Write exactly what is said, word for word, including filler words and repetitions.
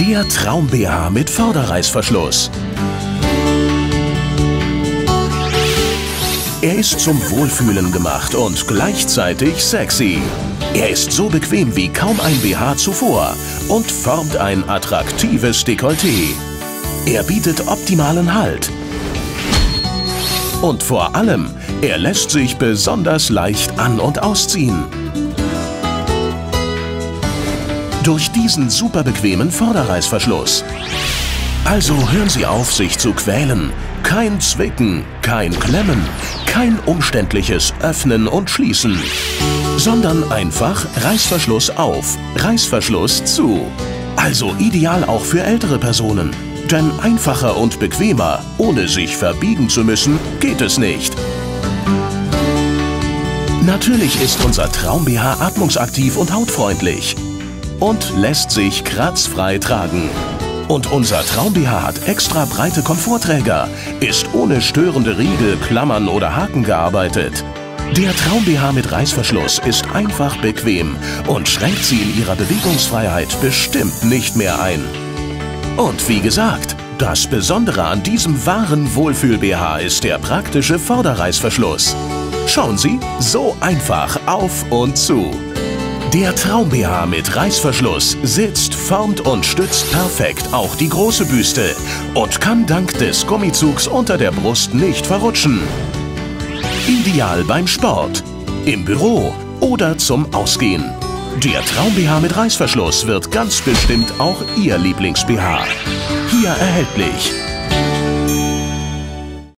Der Traum-B H mit Vorderreißverschluss. Er ist zum Wohlfühlen gemacht und gleichzeitig sexy. Er ist so bequem wie kaum ein B H zuvor und formt ein attraktives Dekolleté. Er bietet optimalen Halt. Und vor allem, er lässt sich besonders leicht an- und ausziehen. Durch diesen super bequemen Vorderreißverschluss. Also hören Sie auf, sich zu quälen. Kein Zwicken, kein Klemmen, kein umständliches Öffnen und Schließen, sondern einfach Reißverschluss auf, Reißverschluss zu. Also ideal auch für ältere Personen. Denn einfacher und bequemer, ohne sich verbiegen zu müssen, geht es nicht. Natürlich ist unser Traum-B H atmungsaktiv und hautfreundlich und lässt sich kratzfrei tragen. Und unser Traum-B H hat extra breite Komfortträger, ist ohne störende Riegel, Klammern oder Haken gearbeitet. Der Traum-B H mit Reißverschluss ist einfach bequem und schränkt Sie in Ihrer Bewegungsfreiheit bestimmt nicht mehr ein. Und wie gesagt, das Besondere an diesem wahren Wohlfühl-B H ist der praktische Vorderreißverschluss. Schauen Sie, so einfach auf und zu. Der Traum-B H mit Reißverschluss sitzt, formt und stützt perfekt auch die große Büste und kann dank des Gummizugs unter der Brust nicht verrutschen. Ideal beim Sport, im Büro oder zum Ausgehen. Der Traum-B H mit Reißverschluss wird ganz bestimmt auch Ihr Lieblings-B H. Hier erhältlich.